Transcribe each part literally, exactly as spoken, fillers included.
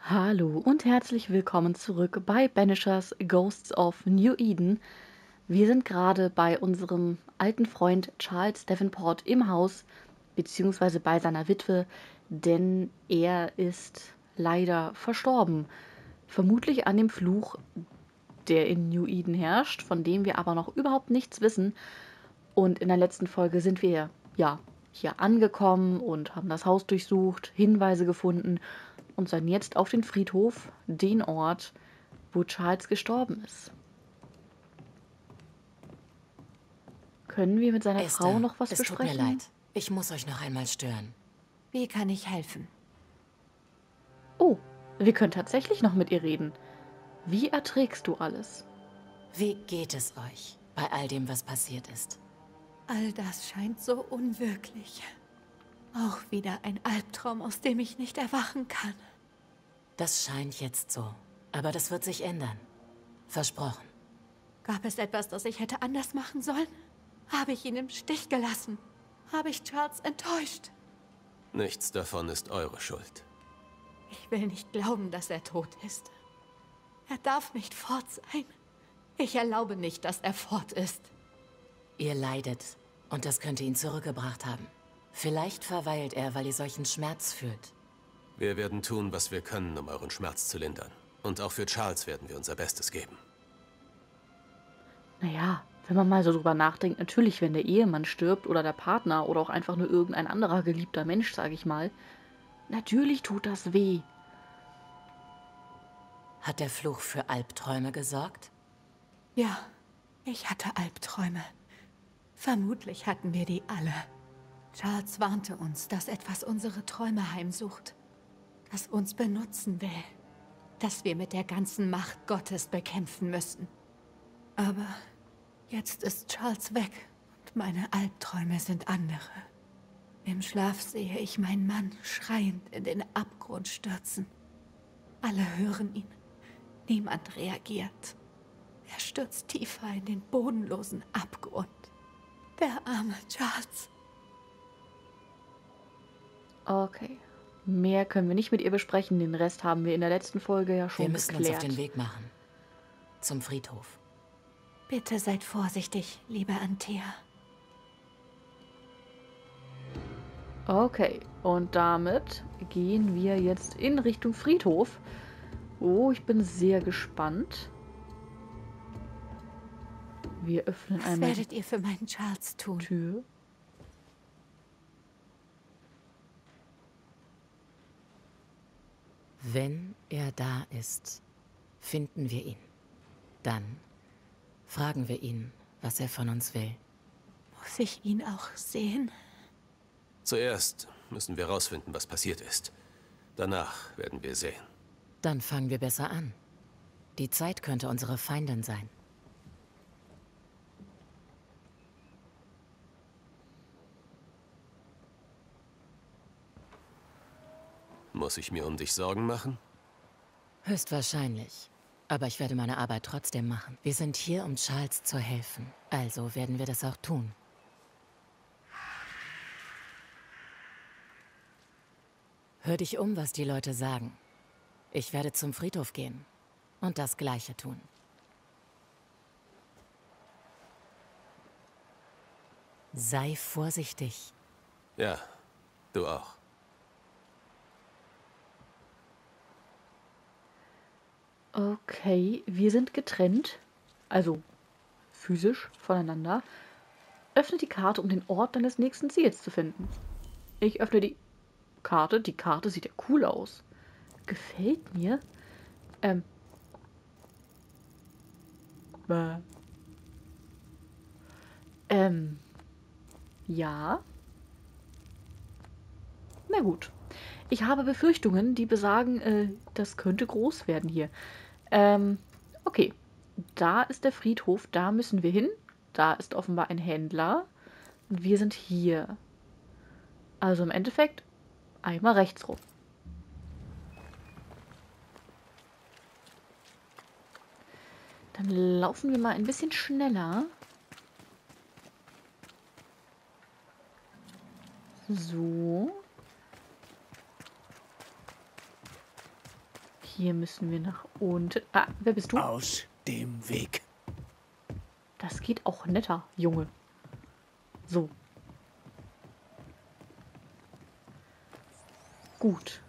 Hallo und herzlich willkommen zurück bei Banishers Ghosts of New Eden. Wir sind gerade bei unserem alten Freund Charles Davenport im Haus, beziehungsweise bei seiner Witwe, denn er ist leider verstorben. Vermutlich an dem Fluch, der in New Eden herrscht, von dem wir aber noch überhaupt nichts wissen. Und in der letzten Folge sind wir ja hier angekommen und haben das Haus durchsucht, Hinweise gefunden und sind jetzt auf den Friedhof, den Ort, wo Charles gestorben ist. Können wir mit seiner Frau Esther, noch was es tut mir besprechen? leid. Ich muss euch noch einmal stören. Wie kann ich helfen? Oh, wir können tatsächlich noch mit ihr reden. Wie erträgst du alles? Wie geht es euch bei all dem, was passiert ist? All das scheint so unwirklich. Auch wieder ein Albtraum, aus dem ich nicht erwachen kann. Das scheint jetzt so, aber das wird sich ändern. Versprochen. Gab es etwas, das ich hätte anders machen sollen? Habe ich ihn im Stich gelassen? Habe ich Charles enttäuscht? Nichts davon ist eure Schuld. Ich will nicht glauben, dass er tot ist. Er darf nicht fort sein. Ich erlaube nicht, dass er fort ist. Ihr leidet und das könnte ihn zurückgebracht haben. Vielleicht verweilt er, weil ihr solchen Schmerz fühlt. Wir werden tun, was wir können, um euren Schmerz zu lindern. Und auch für Charles werden wir unser Bestes geben. Naja, wenn man mal so drüber nachdenkt, natürlich, wenn der Ehemann stirbt oder der Partner oder auch einfach nur irgendein anderer geliebter Mensch, sage ich mal, natürlich tut das weh. Hat der Fluch für Albträume gesorgt? Ja, ich hatte Albträume. Vermutlich hatten wir die alle. Charles warnte uns, dass etwas unsere Träume heimsucht. Das uns benutzen will. Dass wir mit der ganzen Macht Gottes bekämpfen müssen. Aber jetzt ist Charles weg und meine Albträume sind andere. Im Schlaf sehe ich meinen Mann schreiend in den Abgrund stürzen. Alle hören ihn. Niemand reagiert. Er stürzt tiefer in den bodenlosen Abgrund. Der arme Charles. Okay. Mehr können wir nicht mit ihr besprechen. Den Rest haben wir in der letzten Folge ja schon Wir müssen geklärt. uns auf den Weg machen. Zum Friedhof. Bitte seid vorsichtig, liebe Antea. Okay, und damit gehen wir jetzt in Richtung Friedhof. Oh, ich bin sehr gespannt. Wir öffnen Was einmal werdet ihr für meinen Charles die tun? Tür. Wenn er da ist, finden wir ihn. Dann fragen wir ihn, was er von uns will. Muss ich ihn auch sehen? Zuerst müssen wir herausfinden, was passiert ist. Danach werden wir sehen. Dann fangen wir besser an. Die Zeit könnte unsere Feindin sein. Muss ich mir um dich Sorgen machen? Höchstwahrscheinlich. Aber ich werde meine Arbeit trotzdem machen. Wir sind hier, um Charles zu helfen. Also werden wir das auch tun. Hör dich um, was die Leute sagen. Ich werde zum Friedhof gehen und das Gleiche tun. Sei vorsichtig. Ja, du auch. Okay, wir sind getrennt. Also physisch voneinander. Öffne die Karte, um den Ort deines nächsten Ziels zu finden. Ich öffne die Karte. Die Karte sieht ja cool aus. Gefällt mir. Ähm. Bäh. Ähm. Ja. Na gut. Ich habe Befürchtungen, die besagen, äh, das könnte groß werden hier. Ähm, okay. Da ist der Friedhof, da müssen wir hin. Da ist offenbar ein Händler. Und wir sind hier. Also im Endeffekt einmal rechts rum. Dann laufen wir mal ein bisschen schneller. So. Hier müssen wir nach unten. Ah, wer bist du? Aus dem Weg. Das geht auch netter, Junge. So. Gut.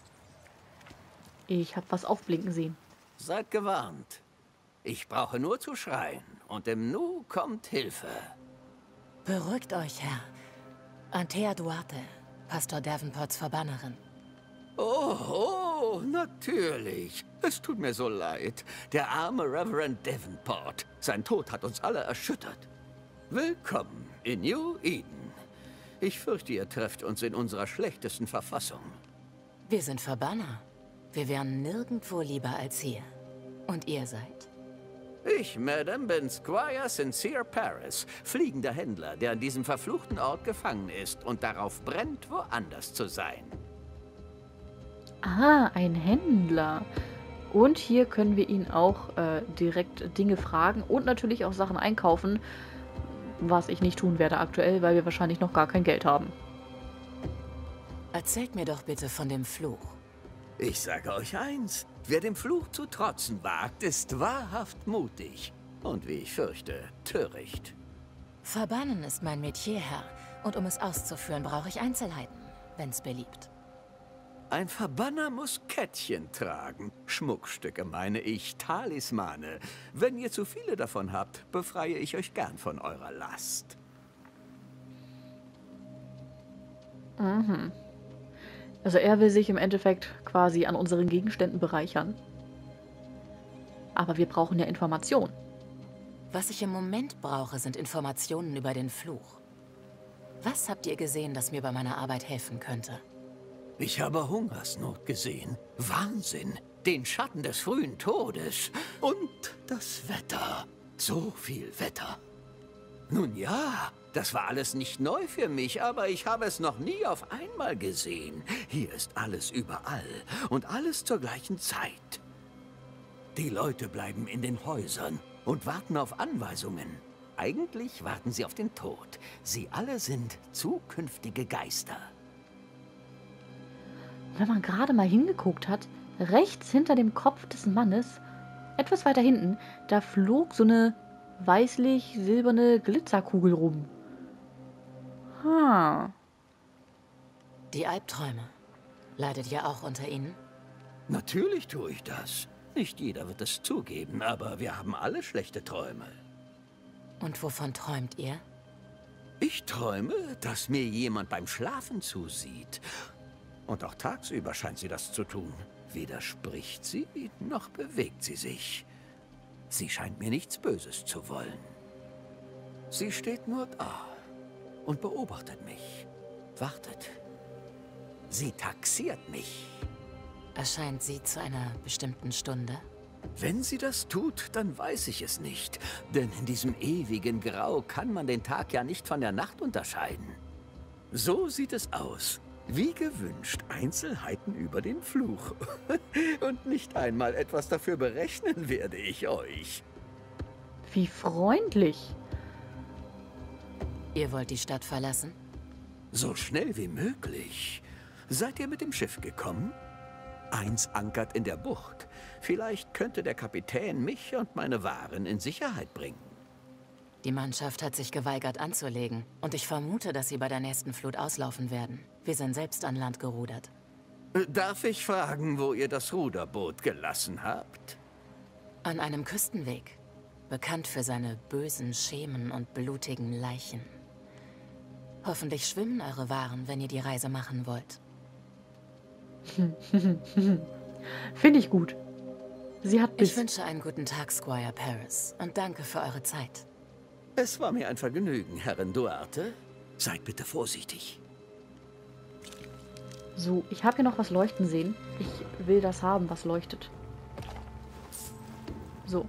Ich habe was aufblinken sehen. Seid gewarnt. Ich brauche nur zu schreien und im Nu kommt Hilfe. Beruhigt euch, Herr. Antea Duarte, Pastor Davenports Verbannerin. Oh, oh, natürlich. Es tut mir so leid. Der arme Reverend Davenport. Sein Tod hat uns alle erschüttert. Willkommen in New Eden. Ich fürchte, ihr trefft uns in unserer schlechtesten Verfassung. Wir sind Verbanner. Wir wären nirgendwo lieber als hier. Und ihr seid? Ich, Madame, bin Squire Sincere Paris, fliegender Händler, der an diesem verfluchten Ort gefangen ist und darauf brennt, woanders zu sein. Ah, ein Händler. Und hier können wir ihn auch äh, direkt Dinge fragen und natürlich auch Sachen einkaufen, was ich nicht tun werde aktuell, weil wir wahrscheinlich noch gar kein Geld haben. Erzählt mir doch bitte von dem Fluch. Ich sage euch eins, wer dem Fluch zu trotzen wagt, ist wahrhaft mutig. Und wie ich fürchte, töricht. Verbannen ist mein Metier, Herr. Und um es auszuführen, brauche ich Einzelheiten, wenn's beliebt. Ein Verbanner muss Kettchen tragen. Schmuckstücke meine ich, Talismane. Wenn ihr zu viele davon habt, befreie ich euch gern von eurer Last. Mhm. Also er will sich im Endeffekt quasi an unseren Gegenständen bereichern. Aber wir brauchen ja Informationen. Was ich im Moment brauche, sind Informationen über den Fluch. Was habt ihr gesehen, das mir bei meiner Arbeit helfen könnte? Ich habe Hungersnot gesehen, Wahnsinn, den Schatten des frühen Todes und das Wetter. So viel Wetter. Nun ja, das war alles nicht neu für mich, aber ich habe es noch nie auf einmal gesehen. Hier ist alles überall und alles zur gleichen Zeit. Die Leute bleiben in den Häusern und warten auf Anweisungen. Eigentlich warten sie auf den Tod. Sie alle sind zukünftige Geister. Wenn man gerade mal hingeguckt hat, rechts hinter dem Kopf des Mannes, etwas weiter hinten, da flog so eine weißlich-silberne Glitzerkugel rum. Ha. Die Albträume. Leidet ihr auch unter ihnen? Natürlich tue ich das. Nicht jeder wird es zugeben, aber wir haben alle schlechte Träume. Und wovon träumt ihr? Ich träume, dass mir jemand beim Schlafen zusieht. Und auch tagsüber scheint sie das zu tun. Weder spricht sie, noch bewegt sie sich. Sie scheint mir nichts Böses zu wollen. Sie steht nur da und beobachtet mich, wartet. Sie taxiert mich. Erscheint sie zu einer bestimmten Stunde? Wenn sie das tut, dann weiß ich es nicht. Denn in diesem ewigen Grau kann man den Tag ja nicht von der Nacht unterscheiden. So sieht es aus. Wie gewünscht, Einzelheiten über den Fluch. Und nicht einmal etwas dafür berechnen werde ich euch. Wie freundlich. Ihr wollt die Stadt verlassen? So schnell wie möglich. Seid ihr mit dem Schiff gekommen? Eins ankert in der Bucht. Vielleicht könnte der Kapitän mich und meine Waren in Sicherheit bringen. Die Mannschaft hat sich geweigert anzulegen. Und ich vermute, dass sie bei der nächsten Flut auslaufen werden. Wir sind selbst an Land gerudert. Darf ich fragen, wo ihr das Ruderboot gelassen habt? An einem Küstenweg. Bekannt für seine bösen Schemen und blutigen Leichen. Hoffentlich schwimmen eure Waren, wenn ihr die Reise machen wollt. Finde ich gut. Sie hat bis... Ich wünsche einen guten Tag, Squire Paris. Und danke für eure Zeit. Es war mir ein Vergnügen, Herrin Duarte. Seid bitte vorsichtig. So, ich habe hier noch was leuchten sehen. Ich will das haben, was leuchtet. So.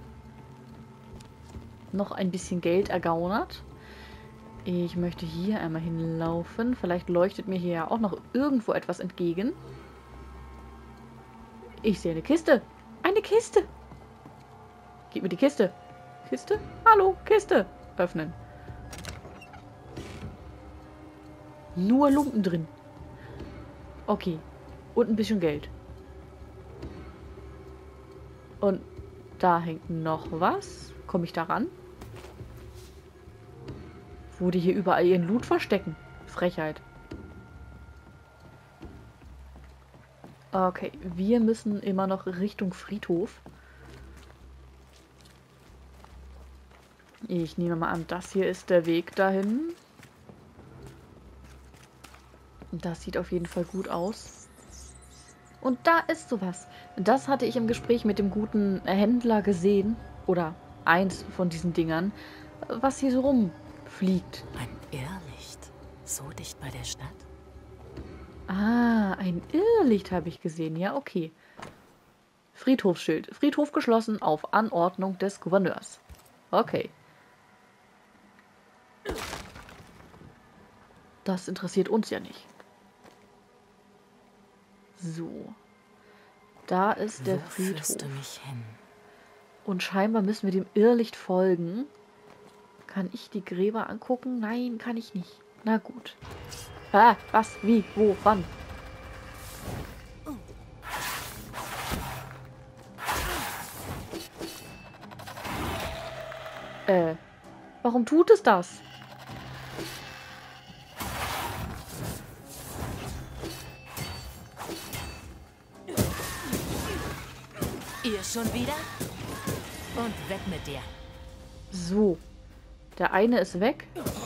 Noch ein bisschen Geld ergaunert. Ich möchte hier einmal hinlaufen. Vielleicht leuchtet mir hier ja auch noch irgendwo etwas entgegen. Ich sehe eine Kiste. Eine Kiste. Gib mir die Kiste. Kiste? Hallo, Kiste. Öffnen. Nur Lumpen drin. Okay. Und ein bisschen Geld. Und da hängt noch was. Komme ich da ran? Wo die hier überall ihren Loot verstecken. Frechheit. Okay, wir müssen immer noch Richtung Friedhof. Ich nehme mal an, das hier ist der Weg dahin. Das sieht auf jeden Fall gut aus. Und da ist sowas. Das hatte ich im Gespräch mit dem guten Händler gesehen. Oder eins von diesen Dingern. Was hier so rumfliegt. Ein Irrlicht. So dicht bei der Stadt? Ah, ein Irrlicht habe ich gesehen. Ja, okay. Friedhofsschild. Friedhof geschlossen auf Anordnung des Gouverneurs. Okay. Das interessiert uns ja nicht. So. Da ist der Wo Friedhof. führst du mich hin? Und scheinbar müssen wir dem Irrlicht folgen. Kann ich die Gräber angucken? Nein, kann ich nicht. Na gut. Ah, was, wie, wo, wann? Äh, warum tut es das? Ihr schon wieder? Und weg mit dir. So. Der eine ist weg.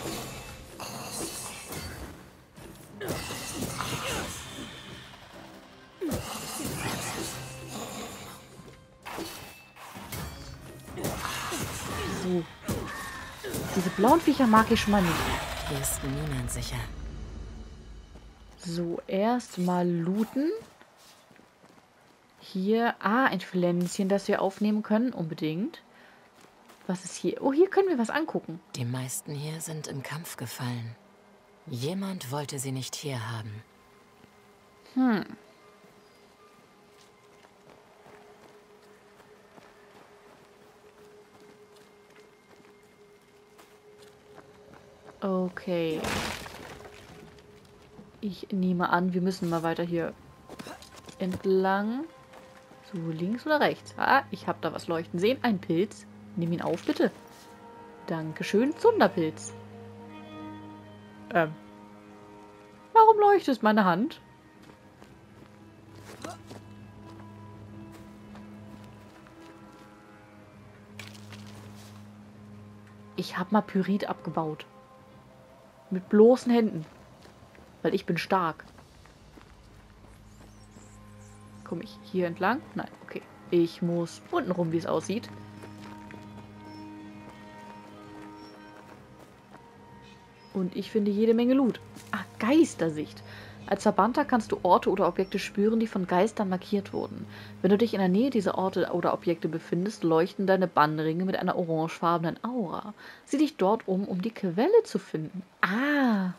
So. Diese blauen Viecher mag ich schon mal nicht. Hier ist niemand sicher. So, erstmal looten. Hier, ah, ein Pflänzchen, das wir aufnehmen können, unbedingt. Was ist hier? Oh, hier können wir was angucken. Die meisten hier sind im Kampf gefallen. Jemand wollte sie nicht hier haben. Hm. Okay. Ich nehme an, wir müssen mal weiter hier entlang. So, links oder rechts? Ah, ich habe da was leuchten sehen. Ein Pilz. Nimm ihn auf, bitte. Dankeschön, Zunderpilz. Ähm. Warum leuchtet meine Hand? Ich habe mal Pyrit abgebaut. Mit bloßen Händen. Weil ich bin stark. Komme ich hier entlang? Nein, okay. Ich muss unten rum, wie es aussieht. Und ich finde jede Menge Loot. Ah, Geistersicht. Als Verbannter kannst du Orte oder Objekte spüren, die von Geistern markiert wurden. Wenn du dich in der Nähe dieser Orte oder Objekte befindest, leuchten deine Bannringe mit einer orangefarbenen Aura. Sieh dich dort um, um die Quelle zu finden. Ah.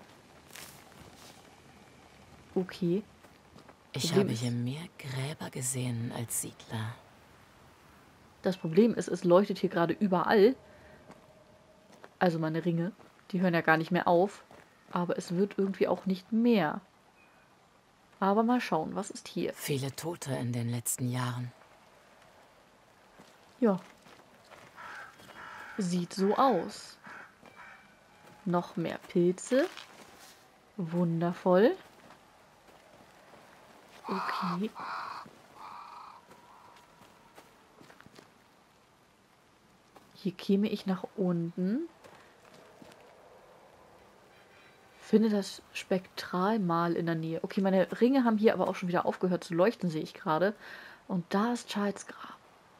Okay. Ich Problem habe ist- hier mehr Gräber gesehen als Siedler. Das Problem ist, es leuchtet hier gerade überall. Also meine Ringe. Die hören ja gar nicht mehr auf. Aber es wird irgendwie auch nicht mehr. Aber mal schauen, was ist hier? Viele Tote in den letzten Jahren. Ja. Sieht so aus. Noch mehr Pilze. Wundervoll. Okay. Hier käme ich nach unten. Finde das Spektralmal in der Nähe. Okay, meine Ringe haben hier aber auch schon wieder aufgehört zu leuchten, sehe ich gerade. Und da ist Charles Grab.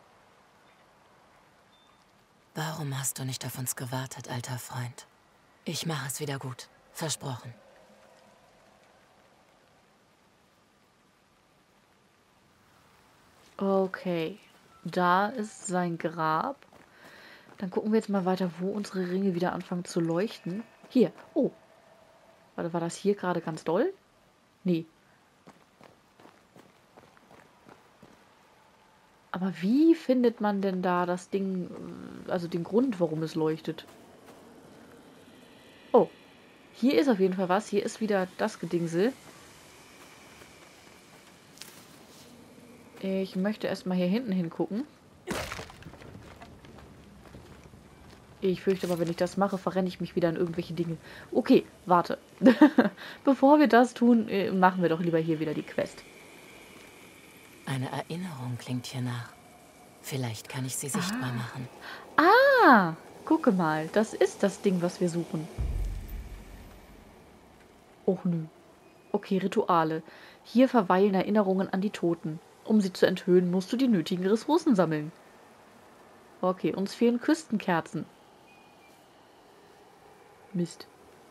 Warum hast du nicht auf uns gewartet, alter Freund? Ich mache es wieder gut. Versprochen. Okay. Da ist sein Grab. Dann gucken wir jetzt mal weiter, wo unsere Ringe wieder anfangen zu leuchten. Hier. Oh. Warte, war das hier gerade ganz doll? Nee. Aber wie findet man denn da das Ding, also den Grund, warum es leuchtet? Oh. Hier ist auf jeden Fall was. Hier ist wieder das Gedingsel. Ich möchte erstmal hier hinten hingucken. Ich fürchte aber, wenn ich das mache, verrenne ich mich wieder in irgendwelche Dinge. Okay, warte. Bevor wir das tun, machen wir doch lieber hier wieder die Quest. Eine Erinnerung klingt hier nach. Vielleicht kann ich sie sichtbar ah. machen. Ah, gucke mal. Das ist das Ding, was wir suchen. Och nö. Okay, Rituale. Hier verweilen Erinnerungen an die Toten. Um sie zu enthüllen, musst du die nötigen Ressourcen sammeln. Okay, uns fehlen Küstenkerzen. Mist.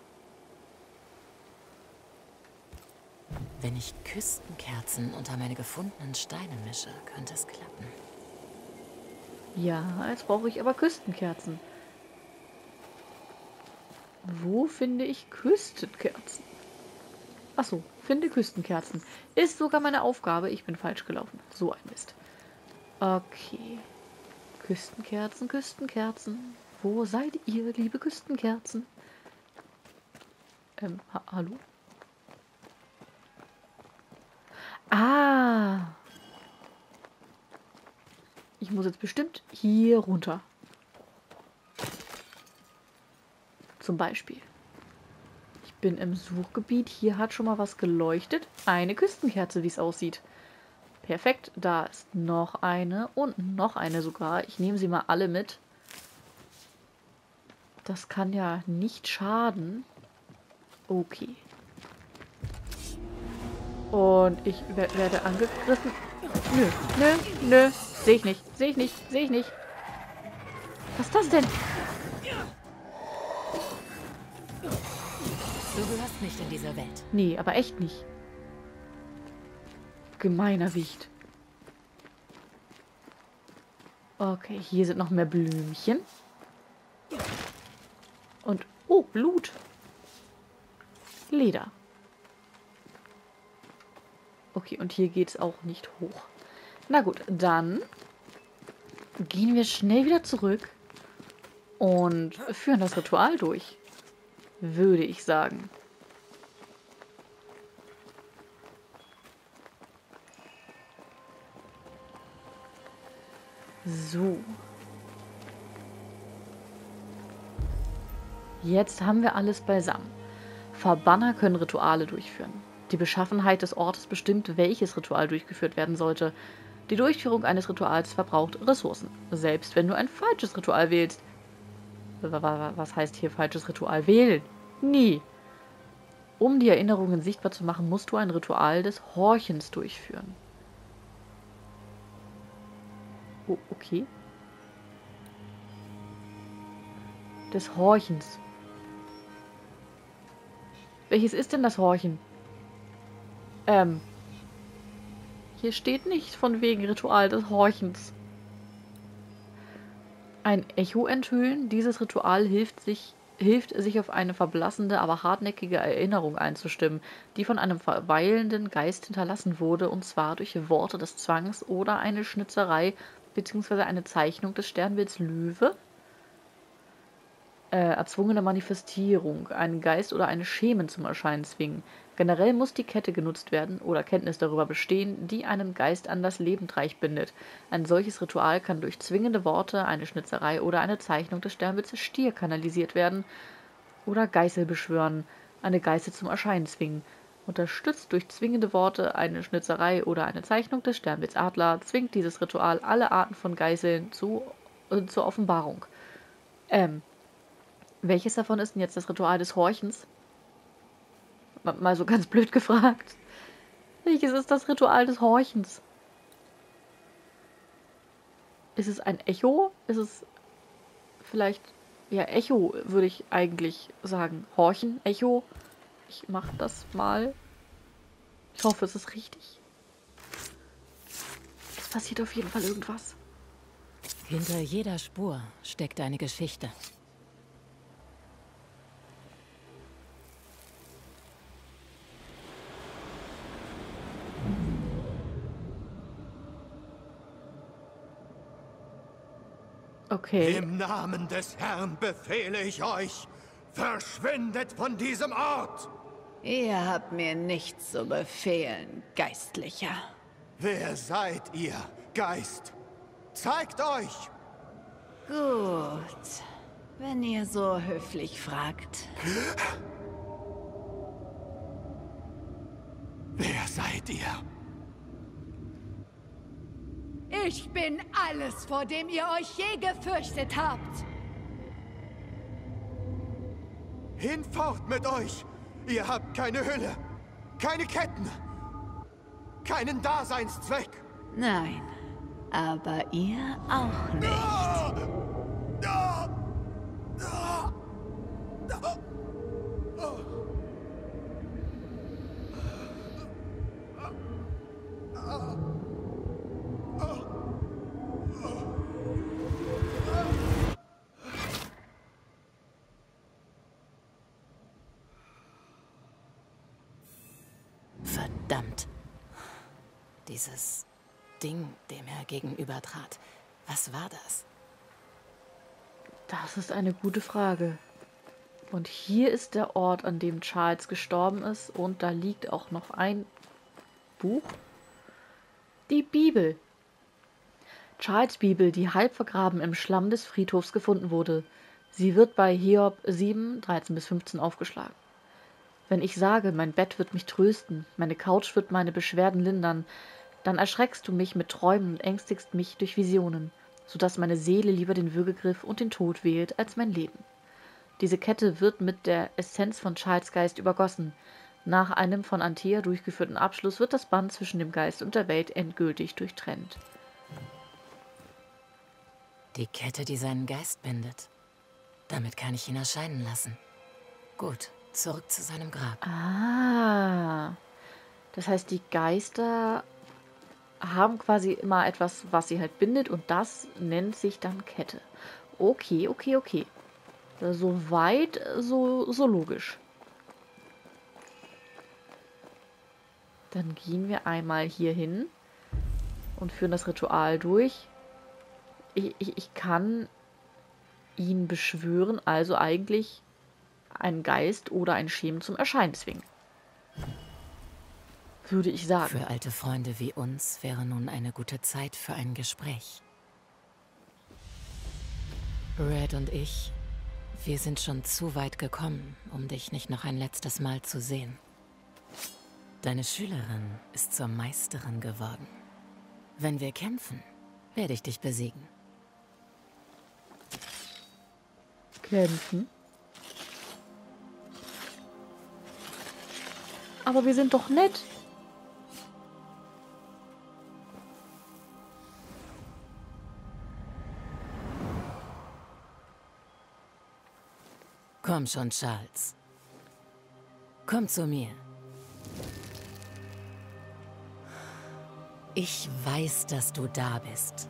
Wenn ich Küstenkerzen unter meine gefundenen Steine mische, könnte es klappen. Ja, jetzt brauche ich aber Küstenkerzen. Wo finde ich Küstenkerzen? Achso, finde Küstenkerzen. Ist sogar meine Aufgabe. Ich bin falsch gelaufen. So ein Mist. Okay. Küstenkerzen, Küstenkerzen. Wo seid ihr, liebe Küstenkerzen? Ähm, ha hallo? Ah. Ich muss jetzt bestimmt hier runter. Zum Beispiel. Ich bin im Suchgebiet. Hier hat schon mal was geleuchtet. Eine Küstenkerze, wie es aussieht. Perfekt. Da ist noch eine und noch eine sogar. Ich nehme sie mal alle mit. Das kann ja nicht schaden. Okay. Und ich werde angegriffen. Nö, nö, nö. Sehe ich nicht, sehe ich nicht, sehe ich nicht. Was ist das denn? Du gehörst nicht in diese Welt. Nee, aber echt nicht. Gemeiner Wicht. Okay, hier sind noch mehr Blümchen. Und, oh, Blut. Leder. Okay, und hier geht es auch nicht hoch. Na gut, dann gehen wir schnell wieder zurück und führen das Ritual durch, würde ich sagen. So. Jetzt haben wir alles beisammen. Verbanner können Rituale durchführen. Die Beschaffenheit des Ortes bestimmt, welches Ritual durchgeführt werden sollte. Die Durchführung eines Rituals verbraucht Ressourcen, selbst wenn du ein falsches Ritual wählst. Was heißt hier falsches Ritual wählen? Nie. Um die Erinnerungen sichtbar zu machen, musst du ein Ritual des Horchens durchführen. Oh, okay. Des Horchens. Welches ist denn das Horchen? Ähm. Hier steht nicht von wegen Ritual des Horchens. Ein Echo enthüllen. Dieses Ritual hilft sich, hilft, sich auf eine verblassende, aber hartnäckige Erinnerung einzustimmen, die von einem verweilenden Geist hinterlassen wurde, und zwar durch Worte des Zwangs oder eine Schnitzerei bzw. eine Zeichnung des Sternbilds Löwe. Äh, erzwungene Manifestierung, einen Geist oder eine Schemen zum Erscheinen zwingen. Generell muss die Kette genutzt werden oder Kenntnis darüber bestehen, die einen Geist an das Lebendreich bindet. Ein solches Ritual kann durch zwingende Worte, eine Schnitzerei oder eine Zeichnung des Sternbilds Stier kanalisiert werden oder Geißel beschwören, eine Geißel zum Erscheinen zwingen. Unterstützt durch zwingende Worte, eine Schnitzerei oder eine Zeichnung des Sternbilds Adler, zwingt dieses Ritual alle Arten von Geißeln zu, äh, zur Offenbarung. Ähm, welches davon ist denn jetzt das Ritual des Horchens? Mal so ganz blöd gefragt. Welches ist das Ritual des Horchens? Ist es ein Echo? Ist es vielleicht... Ja, Echo würde ich eigentlich sagen. Horchen, Echo. Ich mache das mal. Ich hoffe, es ist richtig. Es passiert auf jeden Fall irgendwas. Hinter jeder Spur steckt eine Geschichte. Okay. Im Namen des Herrn befehle ich euch, verschwindet von diesem Ort! Ihr habt mir nichts zu befehlen, Geistlicher. Wer seid ihr, Geist? Zeigt euch! Gut. Wenn ihr so höflich fragt. Wer seid ihr? Ich bin alles, vor dem ihr euch je gefürchtet habt. Hinfort mit euch! Ihr habt keine Hülle, keine Ketten, keinen Daseinszweck. Nein, aber ihr auch nicht. Verdammt. Dieses Ding, dem er gegenübertrat. Was war das? Das ist eine gute Frage. Und hier ist der Ort, an dem Charles gestorben ist. Und da liegt auch noch ein Buch. Die Bibel. Charles' Bibel, die halb vergraben im Schlamm des Friedhofs gefunden wurde. Sie wird bei Hiob sieben, dreizehn bis fünfzehn aufgeschlagen. Wenn ich sage, mein Bett wird mich trösten, meine Couch wird meine Beschwerden lindern, dann erschreckst du mich mit Träumen und ängstigst mich durch Visionen, sodass meine Seele lieber den Würgegriff und den Tod wählt als mein Leben. Diese Kette wird mit der Essenz von Charles' Geist übergossen. Nach einem von Antea durchgeführten Abschluss wird das Band zwischen dem Geist und der Welt endgültig durchtrennt. Die Kette, die seinen Geist bindet. Damit kann ich ihn erscheinen lassen. Gut, zurück zu seinem Grab. Ah, das heißt, die Geister haben quasi immer etwas, was sie halt bindet und das nennt sich dann Kette. Okay, okay, okay. So weit, so, so logisch. Dann gehen wir einmal hier hin und führen das Ritual durch. Ich, ich, ich kann ihn beschwören, also eigentlich einen Geist oder einen Schemen zum Erscheinen zwingen. Würde ich sagen. Für alte Freunde wie uns wäre nun eine gute Zeit für ein Gespräch. Red und ich, wir sind schon zu weit gekommen, um dich nicht noch ein letztes Mal zu sehen. Deine Schülerin ist zur Meisterin geworden. Wenn wir kämpfen, werde ich dich besiegen. Kämpfen? Aber wir sind doch nett. Komm schon, Charles. Komm zu mir. Ich weiß, dass du da bist.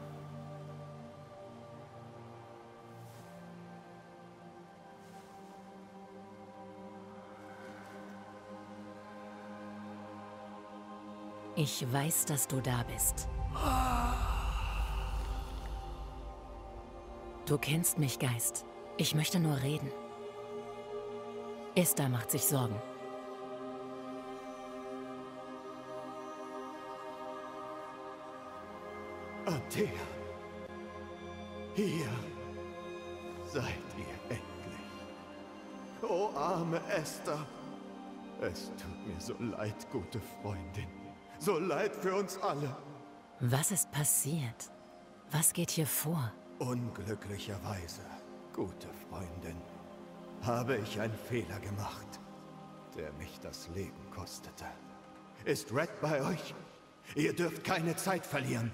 Ich weiß, dass du da bist. Du kennst mich, Geist. Ich möchte nur reden. Esther macht sich Sorgen. Antea, hier seid ihr endlich. Oh, arme Esther. Es tut mir so leid, gute Freundin. So leid für uns alle. Was ist passiert? Was geht hier vor? Unglücklicherweise, gute Freundin, habe ich einen Fehler gemacht, der mich das Leben kostete. Ist Red bei euch? Ihr dürft keine Zeit verlieren.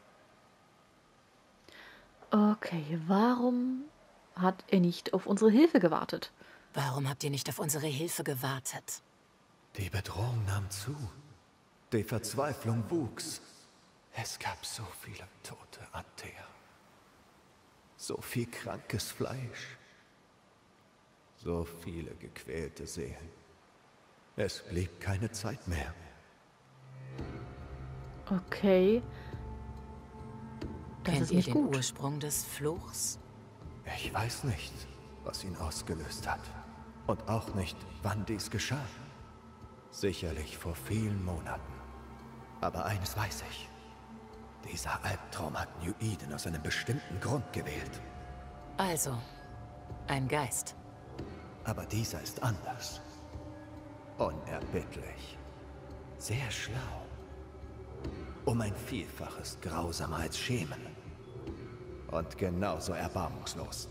Okay, warum hat er nicht auf unsere Hilfe gewartet? Warum habt ihr nicht auf unsere Hilfe gewartet? Die Bedrohung nahm zu. Die Verzweiflung wuchs. Es gab so viele Tote, Antea. So viel krankes Fleisch. So viele gequälte Seelen. Es blieb keine Zeit mehr. Okay. Das Kennt ist ihr nicht den gut. Ursprung des Fluchs? Ich weiß nicht, was ihn ausgelöst hat. Und auch nicht, wann dies geschah. Sicherlich vor vielen Monaten. Aber eines weiß ich. Dieser Albtraum hat New Eden aus einem bestimmten Grund gewählt. Also, Ein Geist. Aber dieser ist anders. Unerbittlich. Sehr schlau. Um ein Vielfaches grausamer als Schemen. Und genauso erbarmungslos.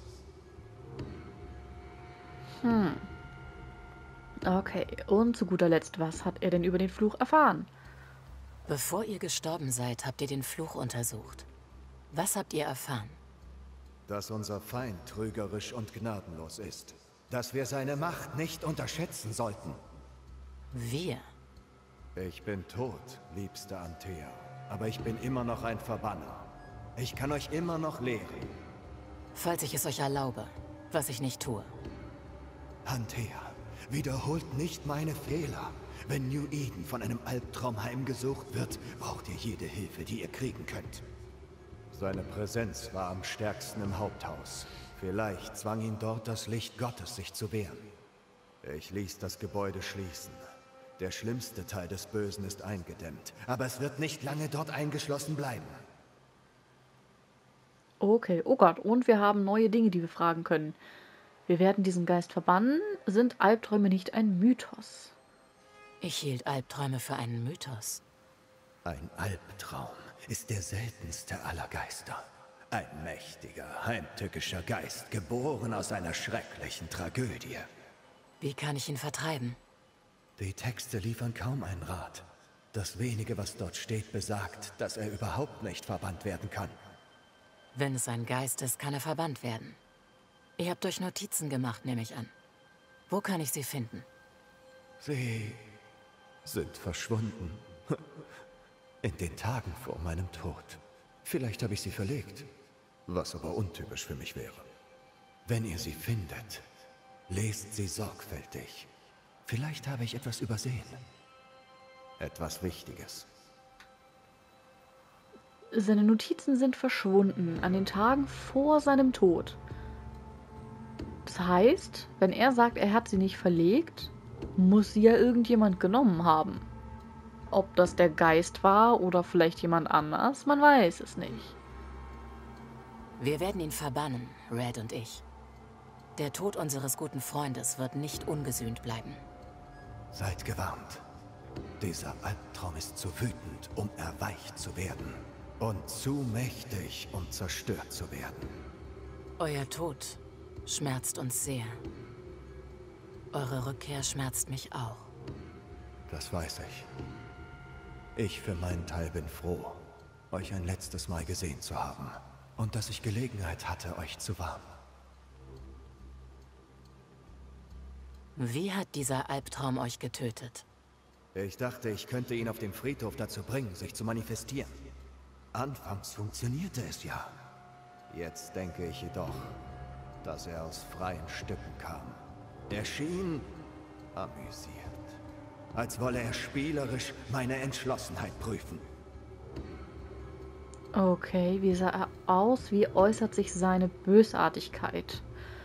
Hm. Okay, und zu guter Letzt, was hat er denn über den Fluch erfahren? Bevor ihr gestorben seid, habt ihr den Fluch untersucht. Was habt ihr erfahren? Dass unser Feind trügerisch und gnadenlos ist. Dass wir seine Macht nicht unterschätzen sollten. Wir? Ich bin tot, liebste Antea. Aber ich bin immer noch ein Verbanner. Ich kann euch immer noch lehren. Falls ich es euch erlaube, was ich nicht tue. Antea, wiederholt nicht meine Fehler. Wenn New Eden von einem Albtraum heimgesucht wird, braucht ihr jede Hilfe, die ihr kriegen könnt. Seine Präsenz war am stärksten im Haupthaus. Vielleicht zwang ihn dort das Licht Gottes, sich zu wehren. Ich ließ das Gebäude schließen. Der schlimmste Teil des Bösen ist eingedämmt, aber es wird nicht lange dort eingeschlossen bleiben. Okay, oh Gott, und wir haben neue Dinge, die wir fragen können. Wir werden diesen Geist verbannen. Sind Albträume nicht ein Mythos? Ich hielt Albträume für einen Mythos. Ein Albtraum ist der seltenste aller Geister. Ein mächtiger, heimtückischer Geist, geboren aus einer schrecklichen Tragödie. Wie kann ich ihn vertreiben? Die Texte liefern kaum einen Rat. Das wenige, was dort steht, besagt, dass er überhaupt nicht verbannt werden kann. Wenn es ein Geist ist, kann er verbannt werden. Ihr habt euch Notizen gemacht, nehme ich an. Wo kann ich sie finden? Sie sind verschwunden. In den Tagen vor meinem Tod. Vielleicht habe ich sie verlegt, was aber untypisch für mich wäre. Wenn ihr sie findet, lest sie sorgfältig. Vielleicht habe ich etwas übersehen. Etwas Wichtiges. Seine Notizen sind verschwunden an den Tagen vor seinem Tod. Das heißt, wenn er sagt, er hat sie nicht verlegt, muss sie ja irgendjemand genommen haben. Ob das der Geist war oder vielleicht jemand anders, man weiß es nicht. Wir werden ihn verbannen, Red und ich. Der Tod unseres guten Freundes wird nicht ungesühnt bleiben. Seid gewarnt. Dieser Albtraum ist zu wütend, um erweicht zu werden. Und zu mächtig, um zerstört zu werden. Euer Tod schmerzt uns sehr. Eure Rückkehr schmerzt mich auch. Das weiß ich. Ich für meinen Teil bin froh, euch ein letztes Mal gesehen zu haben. Und dass ich Gelegenheit hatte, euch zu warnen. Wie hat dieser Albtraum euch getötet? Ich dachte, ich könnte ihn auf dem Friedhof dazu bringen, sich zu manifestieren. Anfangs funktionierte es ja. Jetzt denke ich jedoch, dass er aus freien Stücken kam. Er schien amüsiert, als wolle er spielerisch meine Entschlossenheit prüfen. Okay, wie sah er aus? Wie äußert sich seine Bösartigkeit?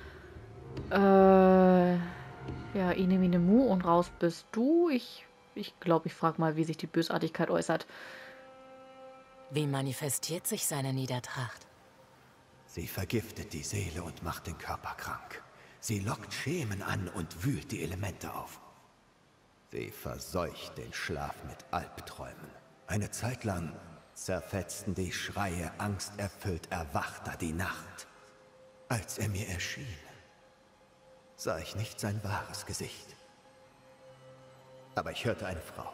Äh, ja, Ine Mine Mu und raus bist du. Ich ich glaube, ich frage mal, wie sich die Bösartigkeit äußert. Wie manifestiert sich seine Niedertracht? Sie vergiftet die Seele und macht den Körper krank. Sie lockt Schemen an und wühlt die Elemente auf. Sie verseucht den Schlaf mit Albträumen. Eine Zeit lang zerfetzten die Schreie angsterfüllt Erwachter die Nacht. Als er mir erschien, sah ich nicht sein wahres Gesicht. Aber ich hörte eine Frau.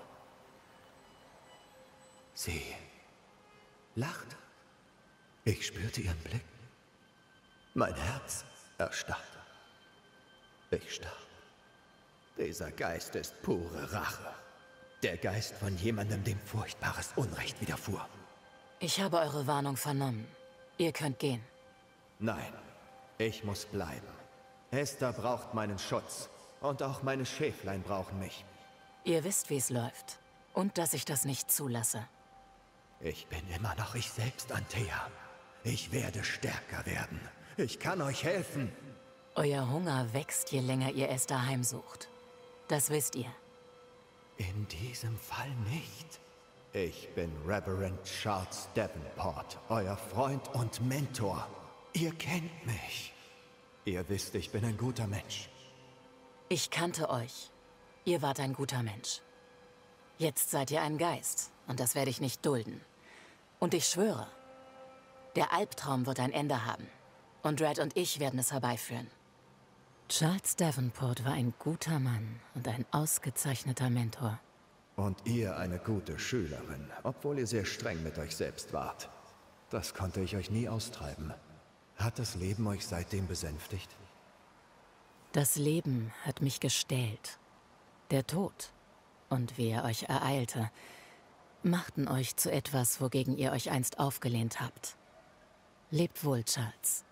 Sie lachte. Ich spürte ihren Blick. Mein Herz erstarrte. Ich starb. Dieser Geist ist pure Rache. Der Geist von jemandem, dem furchtbares Unrecht widerfuhr. Ich habe eure Warnung vernommen. Ihr könnt gehen. Nein, ich muss bleiben. Esther braucht meinen Schutz. Und auch meine Schäflein brauchen mich. Ihr wisst, wie es läuft. Und dass ich das nicht zulasse. Ich bin immer noch ich selbst, Antea. Ich werde stärker werden. Ich kann euch helfen. Euer Hunger wächst, je länger ihr Esther heimsucht. Das wisst ihr. In diesem Fall nicht. Ich bin Reverend Charles Davenport, euer Freund und Mentor. Ihr kennt mich. Ihr wisst, ich bin ein guter Mensch. Ich kannte euch. Ihr wart ein guter Mensch. Jetzt seid ihr ein Geist, und das werde ich nicht dulden. Und ich schwöre, der Albtraum wird ein Ende haben. Und Red und ich werden es herbeiführen. Charles Davenport war ein guter Mann und ein ausgezeichneter Mentor. Und ihr eine gute Schülerin, obwohl ihr sehr streng mit euch selbst wart. Das konnte ich euch nie austreiben. Hat das Leben euch seitdem besänftigt? Das Leben hat mich gestählt. Der Tod und wie er euch ereilte, machten euch zu etwas, wogegen ihr euch einst aufgelehnt habt. Lebt wohl, Charles.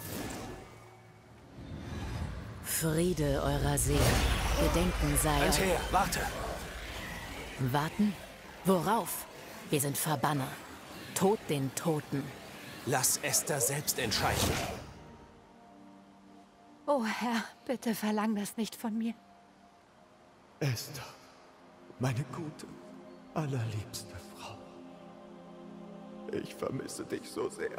Friede eurer Seele. Gedenken sei euch... Antea, warte! Warten? Worauf? Wir sind Verbanner. Tod den Toten. Lass Esther selbst entscheiden. Oh Herr, bitte verlang das nicht von mir. Esther, meine gute, allerliebste Frau. Ich vermisse dich so sehr.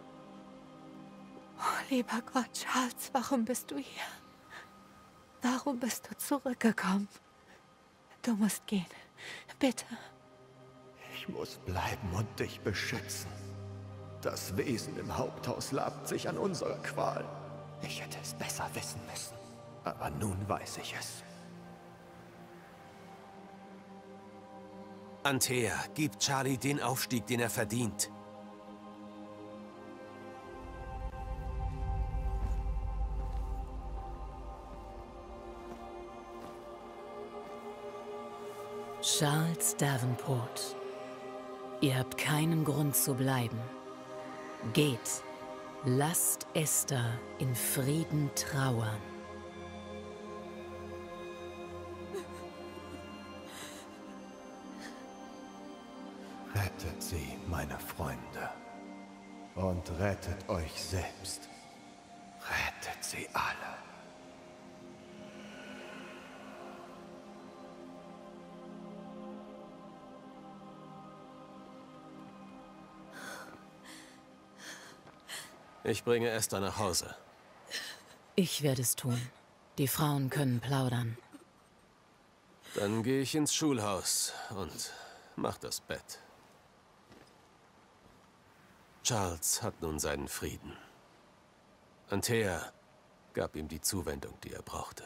Oh, lieber Gott, Charles, warum bist du hier? Warum bist du zurückgekommen? Du musst gehen. Bitte. Ich muss bleiben und dich beschützen. Das Wesen im Haupthaus labt sich an unserer Qual. Ich hätte es besser wissen müssen. Aber nun weiß ich es. Antea, gib Charlie den Aufstieg, den er verdient. Charles Davenport. Ihr habt keinen Grund zu bleiben. Geht. Lasst Esther in Frieden trauern. Rettet sie, meine Freunde. Und rettet euch selbst. Rettet sie alle. Ich bringe Esther nach Hause. Ich werde es tun. Die Frauen können plaudern. Dann gehe ich ins Schulhaus und mach das Bett. Charles hat nun seinen Frieden. Antea gab ihm die Zuwendung, die er brauchte.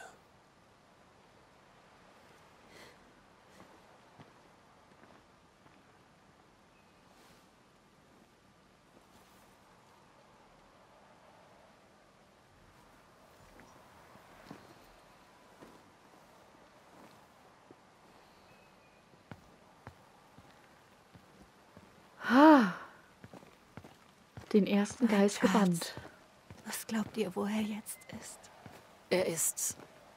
Den ersten Geist Charles. gebannt. Was glaubt ihr, wo er jetzt ist? Er ist...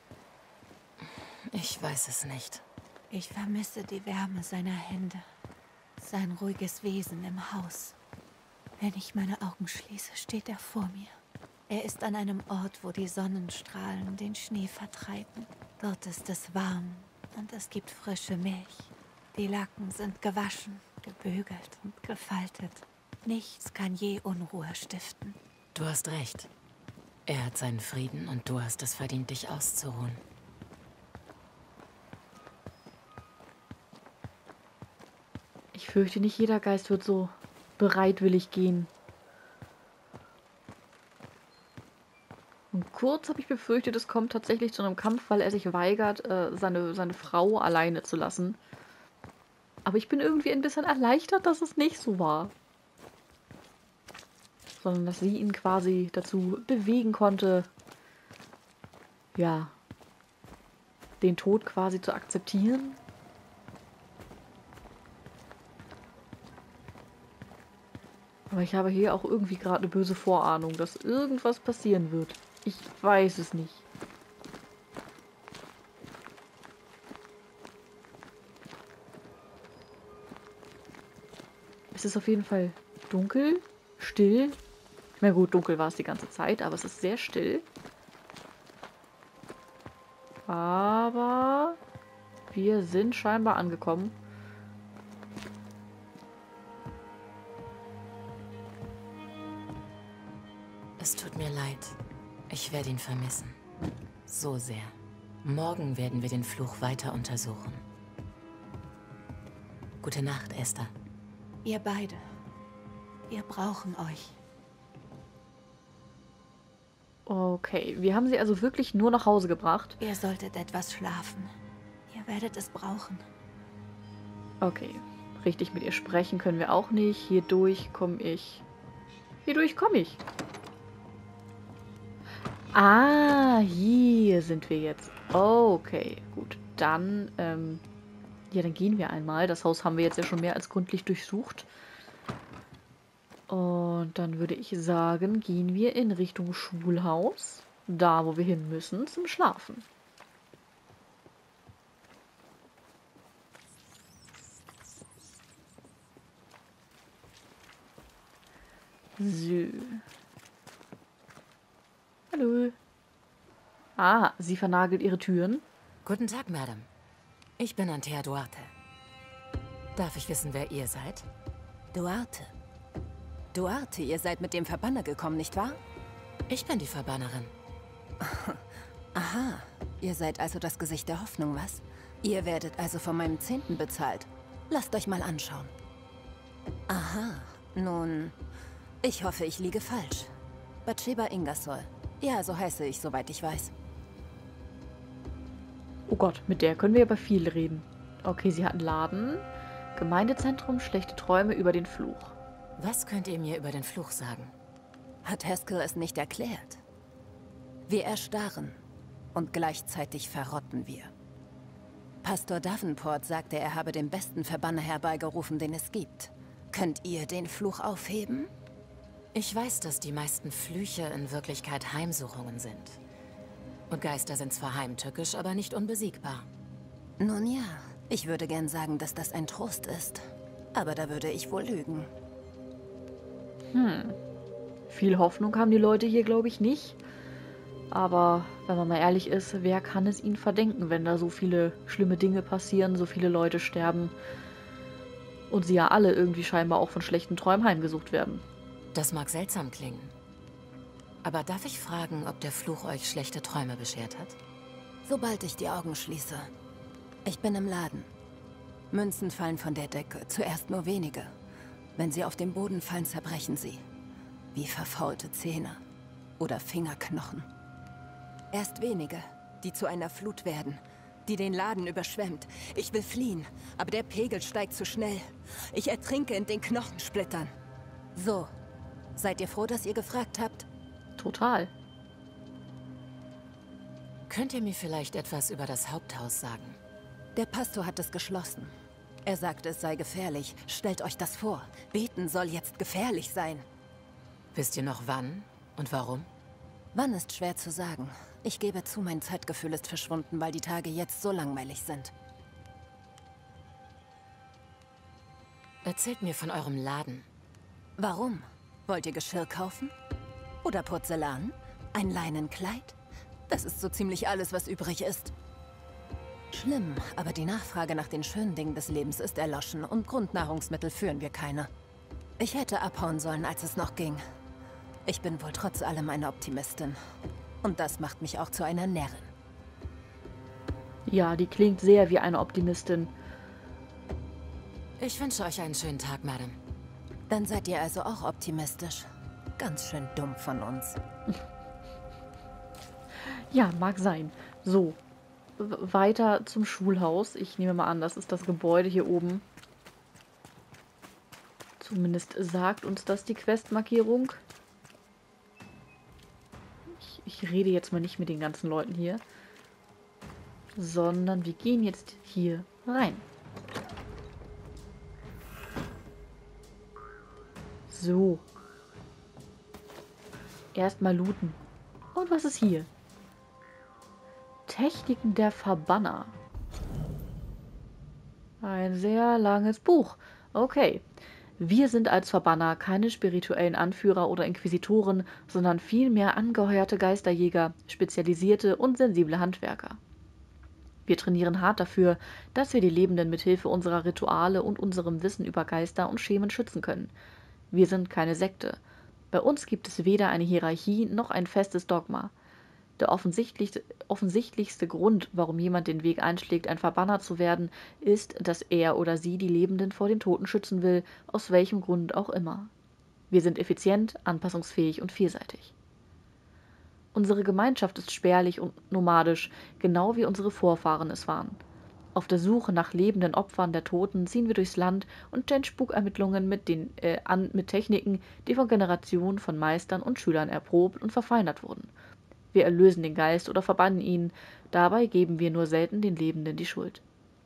Ich weiß es nicht. Ich vermisse die Wärme seiner Hände, sein ruhiges Wesen im Haus. Wenn ich meine Augen schließe, steht er vor mir. Er ist an einem Ort, wo die Sonnenstrahlen den Schnee vertreiben. Dort ist es warm und es gibt frische Milch. Die Lacken sind gewaschen, gebügelt und gefaltet. Nichts kann je Unruhe stiften. Du hast recht. Er hat seinen Frieden und du hast es verdient, dich auszuruhen. Ich fürchte, nicht jeder Geist wird so bereitwillig gehen. Und kurz habe ich befürchtet, es kommt tatsächlich zu einem Kampf, weil er sich weigert, äh, seine, seine Frau alleine zu lassen. Aber ich bin irgendwie ein bisschen erleichtert, dass es nicht so war. Sondern dass sie ihn quasi dazu bewegen konnte, ja, den Tod quasi zu akzeptieren. Aber ich habe hier auch irgendwie gerade eine böse Vorahnung, dass irgendwas passieren wird. Ich weiß es nicht. Es ist auf jeden Fall dunkel, still. Na gut, dunkel war es die ganze Zeit, aber es ist sehr still. Aber wir sind scheinbar angekommen. Es tut mir leid. Ich werde ihn vermissen. So sehr. Morgen werden wir den Fluch weiter untersuchen. Gute Nacht, Esther. Ihr beide. Wir brauchen euch. Okay, wir haben sie also wirklich nur nach Hause gebracht. Ihr solltet etwas schlafen. Ihr werdet es brauchen. Okay, richtig mit ihr sprechen können wir auch nicht. Hier durch komme ich. Hier durch komme ich. Ah, hier sind wir jetzt. Okay, gut. Dann, ähm, ja, dann gehen wir einmal. Das Haus haben wir jetzt ja schon mehr als gründlich durchsucht. Und dann würde ich sagen, gehen wir in Richtung Schulhaus. Da, wo wir hin müssen, zum Schlafen. So. Hallo. Ah, sie vernagelt ihre Türen. Guten Tag, Madame. Ich bin Antea Duarte. Darf ich wissen, wer ihr seid? Duarte. Duarte, ihr seid mit dem Verbanner gekommen, nicht wahr? Ich bin die Verbannerin. Aha, ihr seid also das Gesicht der Hoffnung, was? Ihr werdet also von meinem Zehnten bezahlt. Lasst euch mal anschauen. Aha, nun, ich hoffe, ich liege falsch. Batsheba Ingersoll. Ja, so heiße ich, soweit ich weiß. Oh Gott, mit der können wir aber viel reden. Okay, sie hat einen Laden. Gemeindezentrum, schlechte Träume über den Fluch. Was könnt ihr mir über den Fluch sagen? Hat Haskell es nicht erklärt? Wir erstarren und gleichzeitig verrotten wir. Pastor Davenport sagte, er habe den besten Verbanner herbeigerufen, den es gibt. Könnt ihr den Fluch aufheben? Ich weiß, dass die meisten Flüche in Wirklichkeit Heimsuchungen sind. Und Geister sind zwar heimtückisch, aber nicht unbesiegbar. Nun ja, ich würde gern sagen, dass das ein Trost ist. Aber da würde ich wohl lügen. Hm. Viel Hoffnung haben die Leute hier, glaube ich, nicht. Aber wenn man mal ehrlich ist, wer kann es ihnen verdenken, wenn da so viele schlimme Dinge passieren, so viele Leute sterben und sie ja alle irgendwie scheinbar auch von schlechten Träumen heimgesucht werden? Das mag seltsam klingen. Aber darf ich fragen, ob der Fluch euch schlechte Träume beschert hat? Sobald ich die Augen schließe. Ich bin im Laden. Münzen fallen von der Decke, zuerst nur wenige. Wenn sie auf den Boden fallen, zerbrechen sie. Wie verfaulte Zähne oder Fingerknochen. Erst wenige, die zu einer Flut werden, die den Laden überschwemmt. Ich will fliehen, aber der Pegel steigt zu schnell. Ich ertrinke in den Knochensplittern. So, seid ihr froh, dass ihr gefragt habt? Total. Könnt ihr mir vielleicht etwas über das Haupthaus sagen? Der Pastor hat es geschlossen. Er sagte, es sei gefährlich. Stellt euch das vor. Beten soll jetzt gefährlich sein. Wisst ihr noch wann und warum? Wann ist schwer zu sagen. Ich gebe zu, mein Zeitgefühl ist verschwunden, weil die Tage jetzt so langweilig sind. Erzählt mir von eurem Laden. Warum? Wollt ihr Geschirr kaufen? Oder Porzellan? Ein Leinenkleid? Das ist so ziemlich alles, was übrig ist. Schlimm, aber die Nachfrage nach den schönen Dingen des Lebens ist erloschen und Grundnahrungsmittel führen wir keine. Ich hätte abhauen sollen, als es noch ging. Ich bin wohl trotz allem eine Optimistin. Und das macht mich auch zu einer Närrin. Ja, die klingt sehr wie eine Optimistin. Ich wünsche euch einen schönen Tag, Madame. Dann seid ihr also auch optimistisch. Ganz schön dumm von uns. Ja, mag sein. So, w- weiter zum Schulhaus. Ich nehme mal an, das ist das Gebäude hier oben. Zumindest sagt uns das die Questmarkierung. Ich, ich rede jetzt mal nicht mit den ganzen Leuten hier. Sondern wir gehen jetzt hier rein. So. Erstmal looten. Und was ist hier? Techniken der Verbanner. Ein sehr langes Buch. Okay. Wir sind als Verbanner keine spirituellen Anführer oder Inquisitoren, sondern vielmehr angeheuerte Geisterjäger, spezialisierte und sensible Handwerker. Wir trainieren hart dafür, dass wir die Lebenden mit Hilfe unserer Rituale und unserem Wissen über Geister und Schemen schützen können. Wir sind keine Sekte. Bei uns gibt es weder eine Hierarchie noch ein festes Dogma. Der offensichtlichste, offensichtlichste Grund, warum jemand den Weg einschlägt, ein Verbanner zu werden, ist, dass er oder sie die Lebenden vor den Toten schützen will, aus welchem Grund auch immer. Wir sind effizient, anpassungsfähig und vielseitig. Unsere Gemeinschaft ist spärlich und nomadisch, genau wie unsere Vorfahren es waren. Auf der Suche nach lebenden Opfern der Toten ziehen wir durchs Land und stellen Spukermittlungen mit, den, äh, an, mit Techniken, die von Generationen von Meistern und Schülern erprobt und verfeinert wurden. Wir erlösen den Geist oder verbannen ihn, dabei geben wir nur selten den Lebenden die Schuld.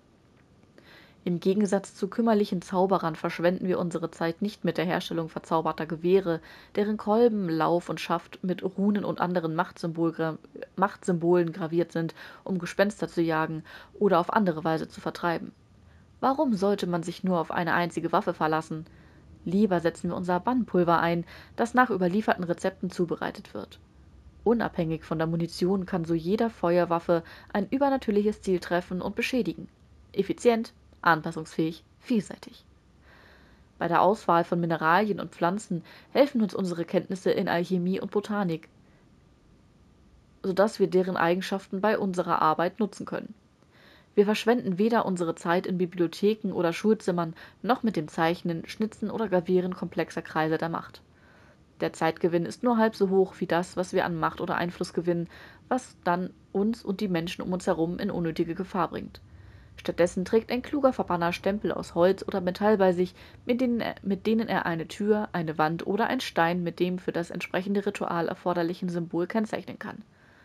Im Gegensatz zu kümmerlichen Zauberern verschwenden wir unsere Zeit nicht mit der Herstellung verzauberter Gewehre, deren Kolben, Lauf und Schaft mit Runen und anderen Machtsymbol, Machtsymbolen graviert sind, um Gespenster zu jagen oder auf andere Weise zu vertreiben. Warum sollte man sich nur auf eine einzige Waffe verlassen? Lieber setzen wir unser Bannpulver ein, das nach überlieferten Rezepten zubereitet wird. Unabhängig von der Munition kann so jeder Feuerwaffe ein übernatürliches Ziel treffen und beschädigen. Effizient, anpassungsfähig, vielseitig. Bei der Auswahl von Mineralien und Pflanzen helfen uns unsere Kenntnisse in Alchemie und Botanik, sodass wir deren Eigenschaften bei unserer Arbeit nutzen können. Wir verschwenden weder unsere Zeit in Bibliotheken oder Schulzimmern, noch mit dem Zeichnen, Schnitzen oder Gravieren komplexer Kreise der Macht. Der Zeitgewinn ist nur halb so hoch wie das, was wir an Macht oder Einfluss gewinnen, was dann uns und die Menschen um uns herum in unnötige Gefahr bringt. Stattdessen trägt ein kluger Verbanner Stempel aus Holz oder Metall bei sich, mit denen, er, mit denen er eine Tür, eine Wand oder einen Stein mit dem für das entsprechende Ritual erforderlichen Symbol kennzeichnen kann.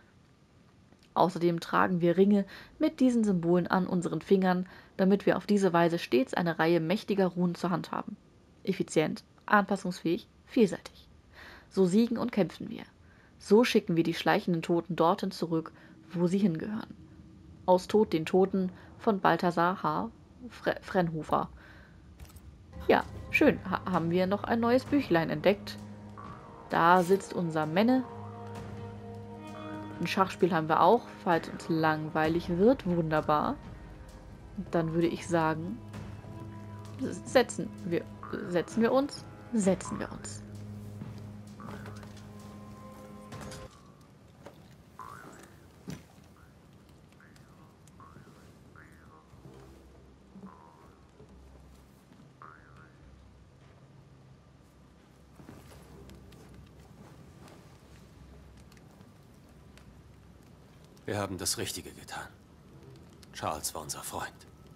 Außerdem tragen wir Ringe mit diesen Symbolen an unseren Fingern, damit wir auf diese Weise stets eine Reihe mächtiger Runen zur Hand haben. Effizient, anpassungsfähig, vielseitig. So siegen und kämpfen wir. So schicken wir die schleichenden Toten dorthin zurück, wo sie hingehören. Aus Tod den Toten von Balthasar H. Frenhofer. Ja, schön. Ha- haben wir noch ein neues Büchlein entdeckt. Da sitzt unser Menne. Ein Schachspiel haben wir auch, falls uns langweilig wird. Wunderbar. Dann würde ich sagen, setzen wir, setzen wir uns, setzen wir uns. Wir haben das Richtige getan. Charles war unser Freund.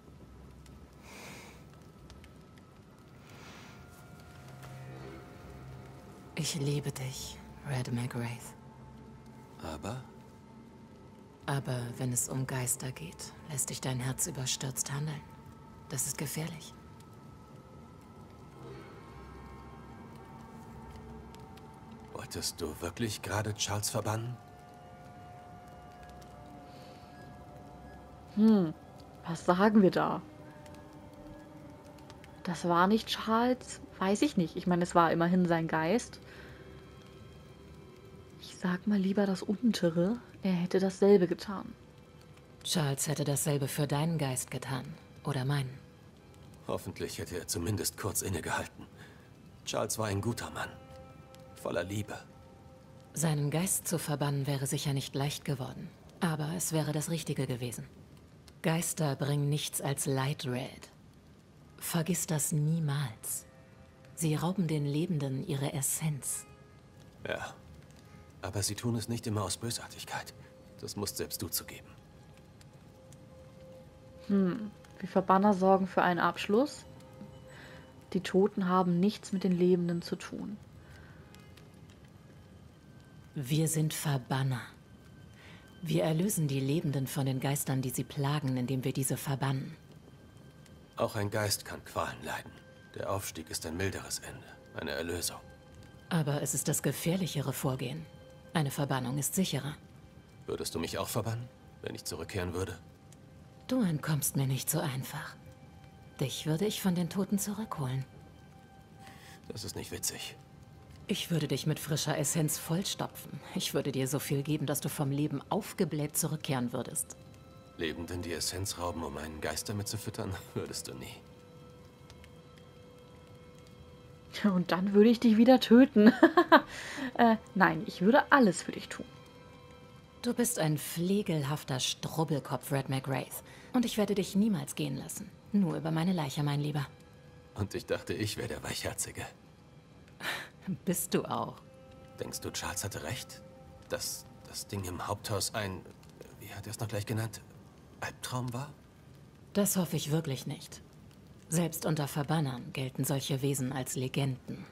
Ich liebe dich, Red McGrath. Aber Aber wenn es um Geister geht, lässt dich dein Herz überstürzt handeln. Das ist gefährlich. wolltest du wirklich gerade Charles verbannen? Hm, was sagen wir da? Das war nicht Charles? Weiß ich nicht. Ich meine, es war immerhin sein Geist. Ich sag mal lieber das Untere. Er hätte dasselbe getan. Charles hätte dasselbe für deinen Geist getan. Oder meinen. Hoffentlich hätte er zumindest kurz innegehalten. Charles war ein guter Mann. Voller Liebe. Seinen Geist zu verbannen wäre sicher nicht leicht geworden. Aber es wäre das Richtige gewesen. Geister bringen nichts als Leid, Red. Vergiss das niemals. Sie rauben den Lebenden ihre Essenz. Ja, aber sie tun es nicht immer aus Bösartigkeit. Das musst selbst du zugeben. Hm, wir Verbanner sorgen für einen Abschluss. Die Toten haben nichts mit den Lebenden zu tun. Wir sind Verbanner. Wir erlösen die Lebenden von den Geistern, die sie plagen, indem wir diese verbannen. Auch ein Geist kann Qualen leiden. Der Aufstieg ist ein milderes Ende, eine Erlösung. Aber es ist das gefährlichere Vorgehen. Eine Verbannung ist sicherer. Würdest du mich auch verbannen, wenn ich zurückkehren würde? Du entkommst mir nicht so einfach. Dich würde ich von den Toten zurückholen. Das ist nicht witzig. Ich würde dich mit frischer Essenz vollstopfen. Ich würde dir so viel geben, dass du vom Leben aufgebläht zurückkehren würdest. Lebenden die Essenz rauben, um einen Geist damit zu füttern, würdest du nie. Und dann würde ich dich wieder töten. äh, nein, ich würde alles für dich tun. Du bist ein flegelhafter Strubbelkopf, Red McWraith. Und ich werde dich niemals gehen lassen. Nur über meine Leiche, mein Lieber. Und ich dachte, ich wäre der Weichherzige. Bist du auch. Denkst du, Charles hatte recht? Dass das Ding im Haupthaus ein, wie hat er es noch gleich genannt, Albtraum war? Das hoffe ich wirklich nicht. Selbst unter Verbannern gelten solche Wesen als Legenden.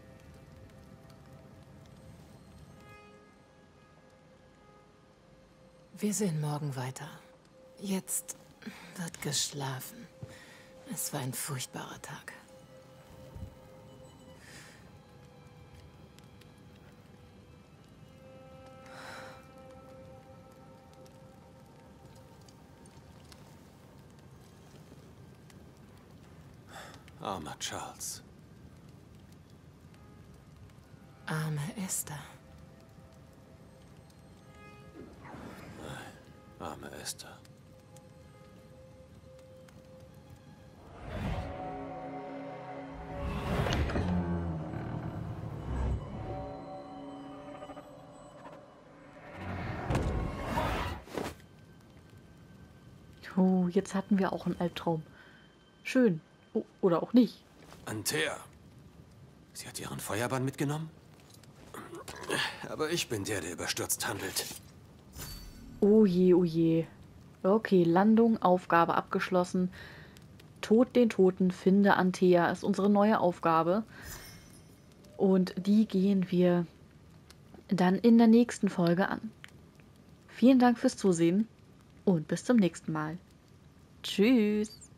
Wir sehen morgen weiter. Jetzt wird geschlafen. Es war ein furchtbarer Tag. Armer Charles. Arme Esther. Arme Esther. Oh, jetzt hatten wir auch einen Albtraum. Schön. Oh, oder auch nicht. Antea. Sie hat ihren Feuerbann mitgenommen? Aber ich bin der, der überstürzt handelt. Oh je, oh je. Okay, Landung, Aufgabe abgeschlossen. Tod den Toten, finde Antea ist unsere neue Aufgabe. Und die gehen wir dann in der nächsten Folge an. Vielen Dank fürs Zusehen und bis zum nächsten Mal. Tschüss.